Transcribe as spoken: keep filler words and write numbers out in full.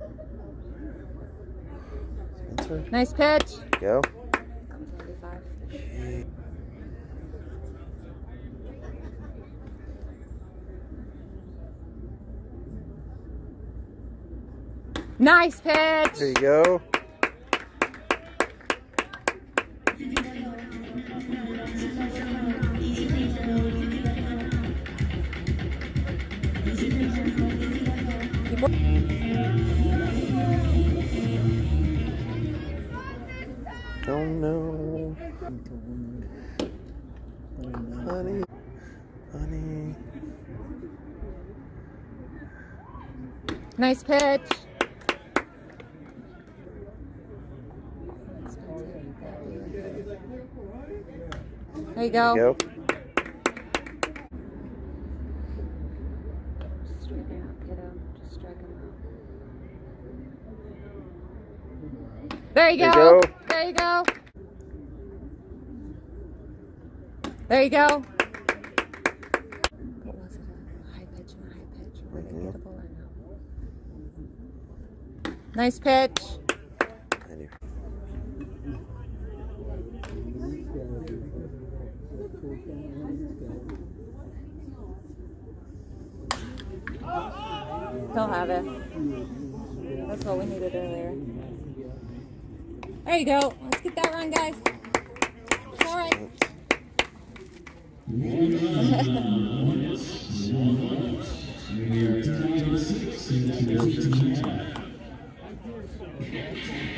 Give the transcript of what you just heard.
Nice pitch. Go. Nice pitch. There you go. Oh no. Honey. Honey. Nice pitch. There you go. There you go. Straighten out, kiddo. Just strike him out. There you There you go. go. There you go. There you go. What was it? A high pitch and a high pitch. Were they gettable or no? Nice pitch. He'll have it. That's what we needed earlier. There you go. Let's get that run, guys. It's all right.